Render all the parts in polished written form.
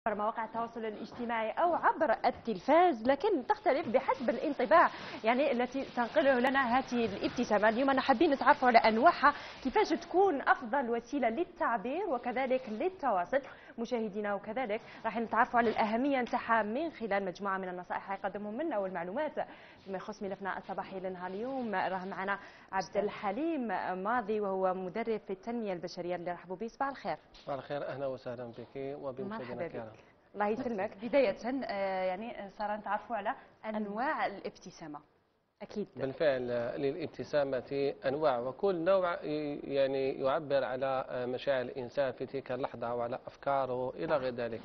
مواقع التواصل الاجتماعي أو عبر التلفاز، لكن تختلف بحسب الانطباع يعني التي تنقله لنا هذه الابتسامة. اليوم أنا حابين نتعرفوا على أنواعها، كيفاش تكون أفضل وسيلة للتعبير وكذلك للتواصل مشاهدينا، وكذلك راح نتعرفوا على الأهمية نتاعها من خلال مجموعة من النصائح يقدمهم لنا والمعلومات فيما يخص ملفنا الصباحي لنهار اليوم. راه معنا عبد الحليم ماضي وهو مدرب في التنمية البشرية اللي رحبوا به. صباح الخير. صباح الخير، اهلا وسهلا بك وبمشاهدينا الكرام. الله يسلمك. بداية يعني صار نتعرفوا على أنواع الابتسامة. أكيد. بالفعل للابتسامة أنواع، وكل نوع يعني يعبر على مشاعر الإنسان في تلك اللحظة وعلى أفكاره إلى غير ذلك.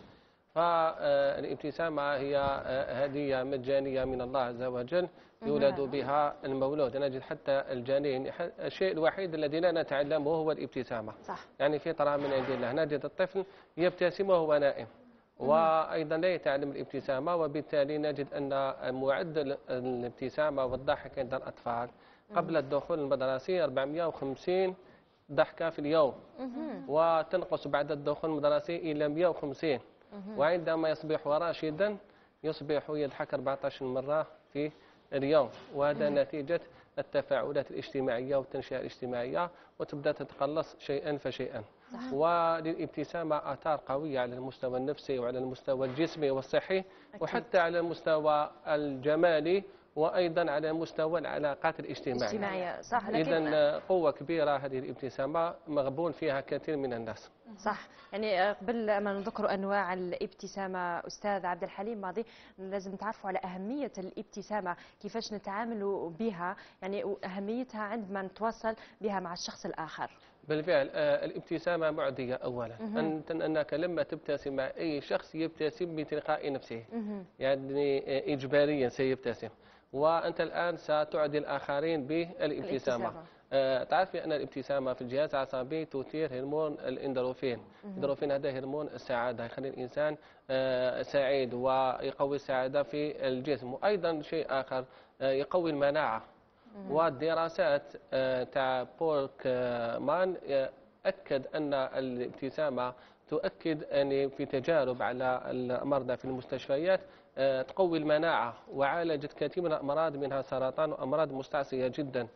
فالابتسامة هي هدية مجانية من الله عز وجل يولد بها المولود. نجد حتى الجنين الشيء الوحيد الذي لا نتعلمه هو الابتسامة. صح. يعني فطرة من عند الله. نجد الطفل يبتسم وهو نائم، وأيضا لا يتعلم الابتسامة، وبالتالي نجد أن معدل الابتسامة والضحك عند الأطفال قبل الدخول المدرسي 450 ضحكة في اليوم، وتنقص بعد الدخول المدرسي إلى 150، وعندما يصبح راشدا يصبح يضحك 14 مرة في اليوم، وهذا نتيجة التفاعلات الاجتماعية والتنشئة الاجتماعية، وتبدأ تتقلص شيئا فشيئا. وللابتسامة آثار قوية على المستوى النفسي وعلى المستوى الجسمي والصحي، وحتى على المستوى الجمالي، وأيضا على مستوى العلاقات الاجتماعية. صح. إذا قوة كبيرة هذه الابتسامة، مغبون فيها كثير من الناس. صح. يعني قبل ما نذكر أنواع الابتسامة أستاذ عبد الحليم ماضي، لازم نتعرفوا على أهمية الابتسامة، كيفاش نتعاملوا بها، يعني أهميتها عندما نتواصل بها مع الشخص الآخر. بالفعل الابتسامة معدية أولا. أنك لما تبتسم مع أي شخص يبتسم بتلقاء نفسه، يعني إجباريا سيبتسم، وأنت الآن ستعدي الآخرين بالابتسامة. تعرفي أن الابتسامة في الجهاز العصبي تثير هرمون الإندروفين. الإندروفين هذا هرمون السعادة، يخلي الإنسان سعيد ويقوي السعادة في الجسم. وأيضا شيء آخر يقوي المناعة. والدراسات تاع بورك مان أكد أن الابتسامة تؤكد أن في تجارب على المرضى في المستشفيات تقوي المناعة، وعالجت كثير من الأمراض منها سرطان وأمراض مستعصية جدا،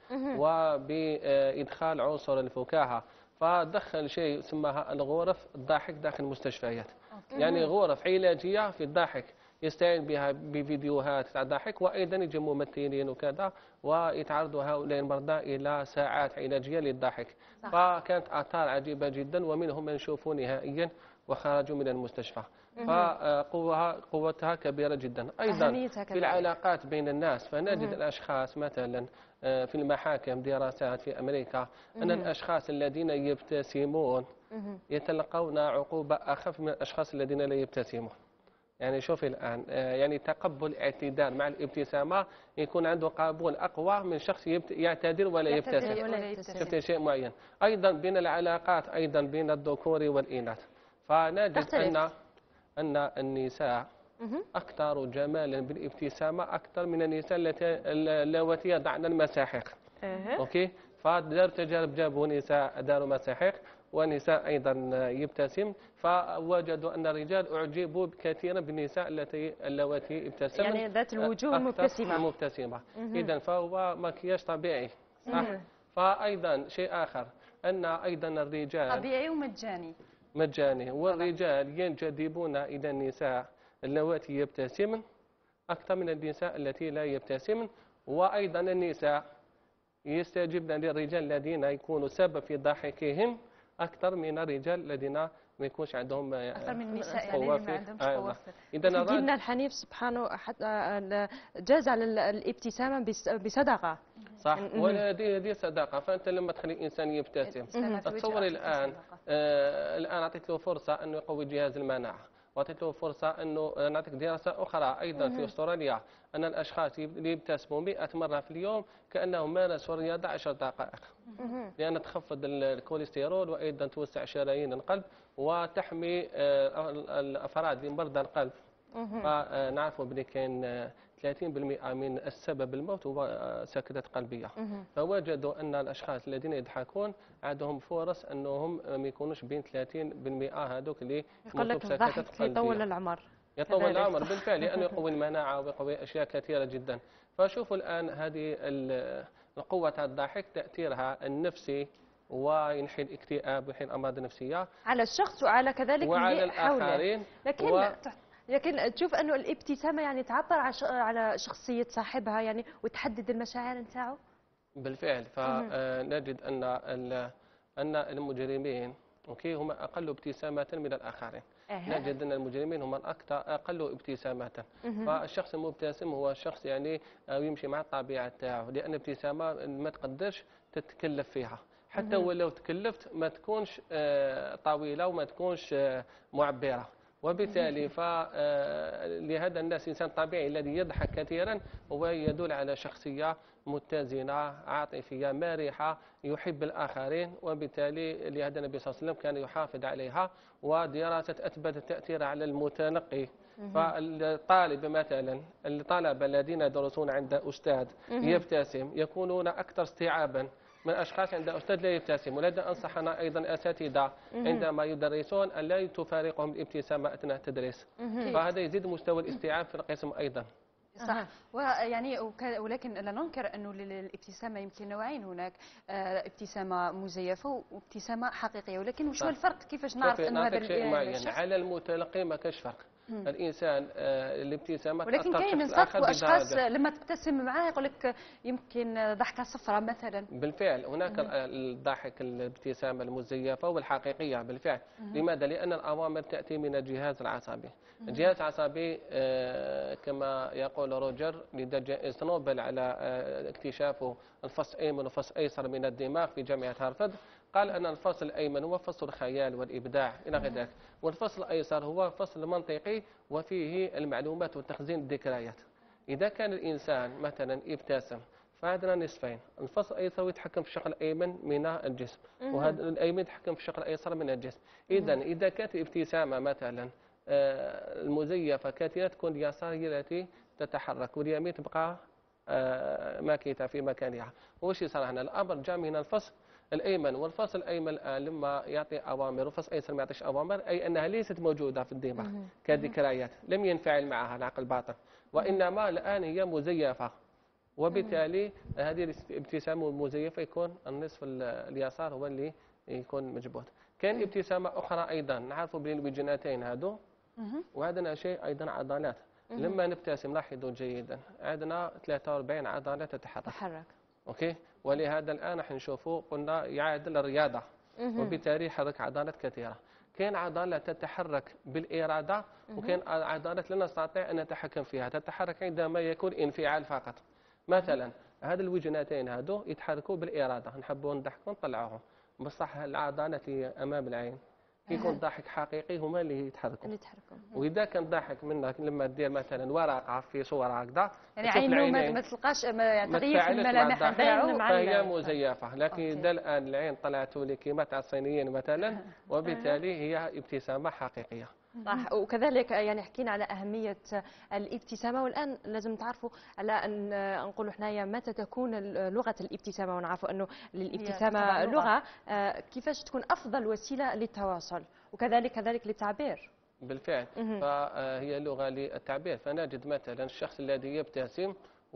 وبإدخال عنصر الفكاهة. فدخل شيء سماها الغرف الضاحك داخل المستشفيات. يعني غرف علاجية في الضحك يستعين بها بفيديوهات تاع ضحك، وايضا يجي ممثلين وكذا ويتعرضوا هؤلاء المرضى الى ساعات علاجيه للضحك. فكانت اثار عجيبه جدا، ومنهم من شوفوا نهائيا وخرجوا من المستشفى. فقوتها كبيره جدا. ايضا في العلاقات بين الناس، فنجد الاشخاص مثلا في المحاكم، دراسات في امريكا ان الاشخاص الذين يبتسمون يتلقون عقوبه اخف من الاشخاص الذين لا يبتسمون. يعني شوفي الآن، يعني تقبل اعتذار مع الابتسامة يكون عنده قبول أقوى من شخص يعتذر ولا يبتسم. شفت شيء معين. أيضا بين العلاقات، أيضا بين الذكور والإناث، فنجد أن النساء أكثر جمالا بالابتسامة أكثر من النساء اللواتي يضعن المساحيق. أوكي، فداروا تجارب، جابوا نساء داروا مساحيق ونساء أيضا يبتسم، فوجدوا أن الرجال أعجبوا كثيرا بالنساء اللواتي يبتسمن، يعني ذات الوجوه المبتسمة. إذا فهو مكياج طبيعي. صح. فأيضا شيء آخر أن أيضا الرجال طبيعي ومجاني، والرجال ينجذبون إلى النساء اللواتي يبتسمن أكثر من النساء التي لا يبتسمن. وأيضا النساء يستجيبن للرجال الذين يكونوا سبب في ضحكهم أكثر من الرجال الذين ما يكونش عندهم أكثر من النساء يعني ما عندهمش قوة. إذا ديننا الحنيف سبحانه حتى جاز على الابتسامة بصدقة. صح. ودي صدقة. فأنت لما تخلي الإنسان يبتسم، تصوري الآن أعطيت له فرصة أنه يقوي جهاز المناعة، وأعطيت له فرصة أنه نعطيك دراسة أخرى أيضا في أستراليا أن الأشخاص اللي يبتسموا 100 مرة في اليوم كأنهم مارسوا الرياضة 10 دقائق، لأن تخفض الكوليسترول، وأيضا توسع شرايين القلب، وتحمي الأفراد لمرضى القلب. فنعرفوا بلي 30% من السبب الموت هو سكتة قلبية. فوجدوا أن الأشخاص الذين يضحكون عندهم فرص أنهم ما يكونوش بين 30% هذوك اللي يقول لك الضحك يطول العمر. يطول العمر بالفعل، لأنه يقوي المناعة ويقوي أشياء كثيرة جدا. فشوفوا الآن هذه القوة الضحك تأثيرها النفسي وينحي الاكتئاب وينحي الأمراض النفسية على الشخص وعلى كذلك وعلى الآخرين. لكن تشوف أنه الابتسامة يعني تعبر على شخصية صاحبها يعني وتحدد المشاعر نتاعو. بالفعل، فنجد أن المجرمين هم أقل ابتسامة من الآخرين. نجد أن المجرمين هم الأكثر أقل ابتسامة. فالشخص المبتسم هو الشخص يعني يمشي مع الطبيعة تاعه، لأن الابتسامة ما تقدرش تتكلف فيها، حتى ولو تكلفت ما تكونش طويلة وما تكونش معبرة. وبالتالي لهذا الناس إنسان طبيعي الذي يضحك كثيرا هو يدل على شخصية متزنة عاطفية مرحة يحب الآخرين. وبالتالي لهذا النبي صلى الله عليه وسلم كان يحافظ عليها، ودراسة أثبتت تأثير على المتلقي. فالطالب مثلا، الطلبة الذين يدرسون عند أستاذ يبتسم يكونون أكثر استيعابا من أشخاص عند أستاذ لا يبتسم. ولذا أنصحنا أيضا أساتذة عندما يدرسون أن لا تفارقهم الابتسامة أثناء التدريس، فهذا يزيد مستوى الاستيعاب في القسم أيضا. صح. ويعني ولكن لا ننكر أنه للابتسامة يمكن نوعين، هناك ابتسامة مزيفة وابتسامة حقيقية، ولكن وش هو الفرق؟ كيفاش نعرف أنه هذا شيء معين على المتلقي ما كاش فرق. الانسان الابتسامه ولكن كاين نصدقوا اشخاص لما تبتسم معاه يقول لك يمكن ضحكه صفراء مثلا. بالفعل هناك الضحك الابتسامه المزيفه والحقيقيه بالفعل. لماذا؟ لان الاوامر تاتي من الجهاز العصبي. الجهاز العصبي كما يقول روجر لدى جائزة نوبل على اكتشافه الفص الايمن والفص الايسر من الدماغ في جامعه هارفارد، قال أن الفصل الأيمن هو فصل الخيال والإبداع إلى غير ذلك، والفصل الأيسر هو فصل منطقي وفيه المعلومات وتخزين الذكريات. إذا كان الإنسان مثلا يبتسم فعندنا نصفين، الفصل الأيسر يتحكم في الشق الأيمن من الجسم، وهذا الأيمن يتحكم في الشق الأيسر من الجسم. إذا كانت الابتسامة مثلا المزيفة كثيرة تكون اليسار هي التي تتحرك واليمين تبقى ماكثة في مكانها. وش يصير هنا؟ الأمر جاء من الفصل الأيمن، والفصل الأيمن الآن لما يعطي أوامر والفصل الأيسر ما يعطيش أوامر، أي أنها ليست موجودة في الدماغ كذكريات، لم ينفعل معها العقل الباطن، وإنما الآن هي مزيفة. وبالتالي هذه الابتسامة المزيفة يكون النصف اليسار هو اللي يكون مجبوط. كان ابتسامة أخرى أيضا نعرفوا بين الوجنتين هذو، وعندنا شيء أيضا عضلات. لما نبتسم لاحظوا جيدا عندنا 43 عضلة تتحرك. أوكي، ولهذا الآن نحن نشوفوا قلنا يعادل الرياضة، وبالتالي يحرك عضلات كثيرة. كان عضلة تتحرك بالإرادة، وكان عضلات لا نستطيع أن نتحكم فيها، تتحرك عندما يكون انفعال فقط. مثلا هذه الوجنتين هذو يتحركوا بالإرادة، نحبوا نضحكوا نطلعوهم، بصح العضلات اللي أمام العين يكون ضحك حقيقي هما اللي يتحركوا. واذا كان ضحك منك لما دير مثلا ورقه في صوره هكذا يعني عينه ما تلقاش تغيير في الملامح نتاعو فهي مزيفه. لكن اذا الان العين طلعت لي كيما تاع الصينيين مثلا، وبالتالي هي ابتسامه حقيقيه. صح. وكذلك يعني حكينا على أهمية الابتسامة، والآن لازم تعرفوا على أن نقولوا حنايا متى تكون لغة الابتسامة، ونعرفوا أنه للابتسامة لغة كيفاش تكون أفضل وسيلة للتواصل وكذلك للتعبير. بالفعل فهي لغة للتعبير. فنجد مثلا الشخص الذي يبتسم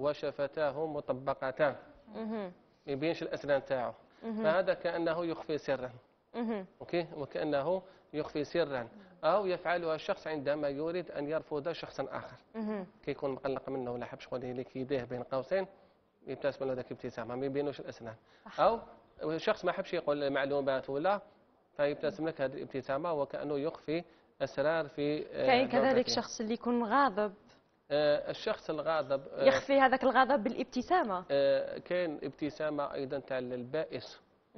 وشفتاه مطبقتان ما يبينش الأسنان تاعو، فهذا كأنه يخفي سرا. أوكي، وكأنه يخفي سرا، أو يفعلها الشخص عندما يريد أن يرفض شخصا آخر، كيكون مقلق منه ولا حبش يقول لك يديه بين قوسين يبتسم له ذاك ابتسامة ما يبينوش الأسنان. أو شخص ما حبش يقول معلومات ولا فيبتسم لك هذه الابتسامة وكأنه يخفي أسرار في كاين كذلك شخص اللي يكون غاضب، الشخص الغاضب يخفي هذاك الغضب بالابتسامة. كاين ابتسامة أيضا تاع البائس،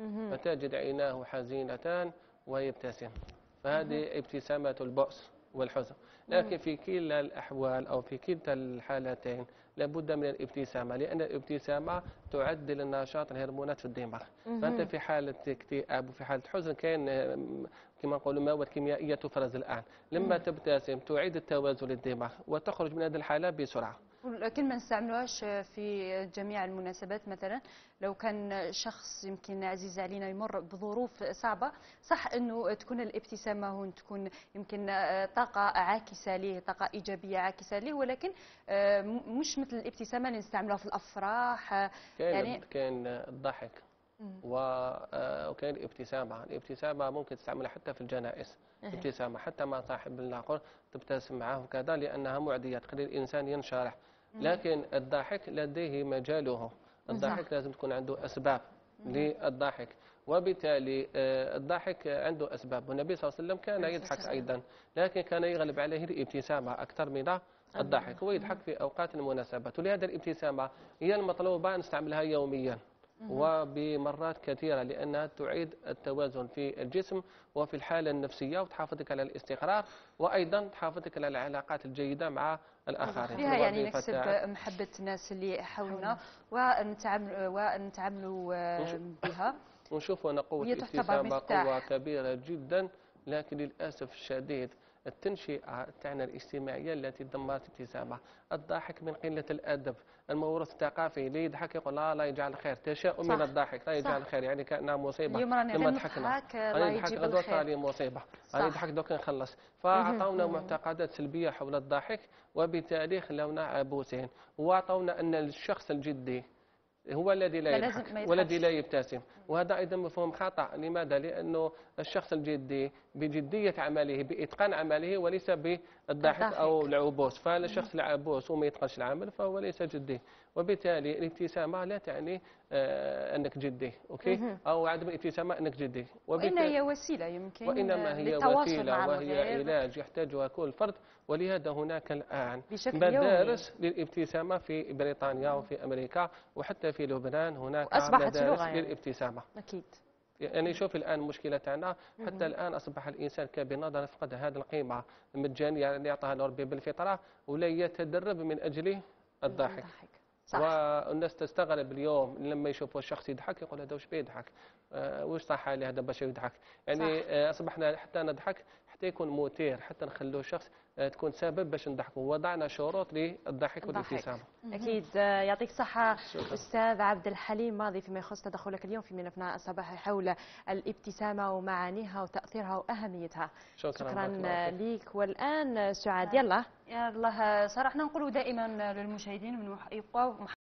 فتجد عيناه حزينتان ويبتسم، فهذه ابتسامة البؤس والحزن. لكن في كلا الأحوال أو في كلتا الحالتين لابد من الابتسامة، لأن الابتسامة تعدل النشاط الهرمونات في الدماغ. فأنت في حالة اكتئاب وفي حالة حزن كاين كما نقولوا مواد كيميائية تفرز الآن، لما تبتسم تعيد التوازن للدماغ وتخرج من هذه الحالة بسرعة. لكن ما نستعملوهاش في جميع المناسبات. مثلا لو كان شخص يمكن عزيز علينا يمر بظروف صعبة، صح أنه تكون الابتسامة هون تكون يمكن طاقة عاكسة ليه، طاقة إيجابية عاكسة ليه، ولكن مش مثل الابتسامة اللي نستعملوها في الأفراح. يعني كان الضحك وكان الابتسامة ممكن تستعملها حتى في الجنائز. ابتسامة حتى مع صاحب العقل تبتسم معه وكذا، لأنها معدية تخلي الإنسان ينشرح. لكن الضحك لديه مجاله، الضحك لازم تكون عنده أسباب للضحك، وبالتالي الضحك عنده أسباب. والنبي صلى الله عليه وسلم كان يضحك أيضا، لكن كان يغلب عليه الابتسامة أكثر من الضحك. هو يضحك في أوقات المناسبات، ولهذا الابتسامة هي المطلوبة نستعملها يوميا وبمرات كثيرة، لأنها تعيد التوازن في الجسم وفي الحالة النفسية، وتحافظك على الاستقرار، وأيضا تحافظك على العلاقات الجيدة مع الآخرين. فيها يعني نكسب محبة الناس اللي حولنا ونتعاملوا بها، ونشوف أن قوة الابتسامة قوة كبيرة جدا، لكن للأسف الشديد التنشئة تاعنا الاجتماعية التي دمرت الابتسامة. الضحك من قلة الأدب، الموروث الثقافي اللي يضحك يقول لا يجعل خير، تشاؤم من الضحك، لا يجعل خير، يعني كأنها مصيبة. اليوم راني غير نضحك لا يجيب الخير، صار لي مصيبة، راني نضحك دوك نخلص. فأعطونا معتقدات سلبية حول الضحك، وبالتالي خلونا عبوسين، وأعطونا أن الشخص الجدي هو الذي لا يضحك والذي لا يبتسم، وهذا أيضا مفهوم خطأ. لماذا؟ لأنه الشخص الجدي بجدية عمله، بإتقان عمله، وليس بالضحك أو العبوس. فالشخص العبوس وما يتقنش العمل فهو ليس جدي، وبالتالي الابتسامة لا تعني أنك جدي، أوكي؟ أو عدم الابتسامة أنك جدي، وإنما هي وسيلة يمكن وإنما هي وسيلة وهي علاج يحتاجها كل فرد. ولهذا هناك الآن مدارس للابتسامة في بريطانيا وفي أمريكا وحتى في لبنان، هناك مدارس للابتسامة. أكيد. يعني شوف الآن المشكلة تاعنا، حتى الآن أصبح الإنسان كبنظر فقد هذه القيمة المجانية اللي يعطاها ربي بالفطرة، ولا يتدرب من أجل الضحك. صح. والناس تستغرب اليوم لما يشوفوا الشخص يضحك، يقول هذا واش بيضحك، واش صح عليه هذا باش يضحك. يعني أصبحنا حتى نضحك حتى يكون مثير، حتى نخلوه شخص تكون سبب باش نضحكوا، وضعنا شروط للضحك والابتسامة. أكيد. يعطيك الصحة أستاذ عبد الحليم ماضي فيما يخص تدخلك اليوم في ملفنا الصباحي حول الابتسامة ومعانيها وتأثيرها وأهميتها. شكرا لك. والآن سعاد يلا صراحة نقول دائما للمشاهدين من يبقوا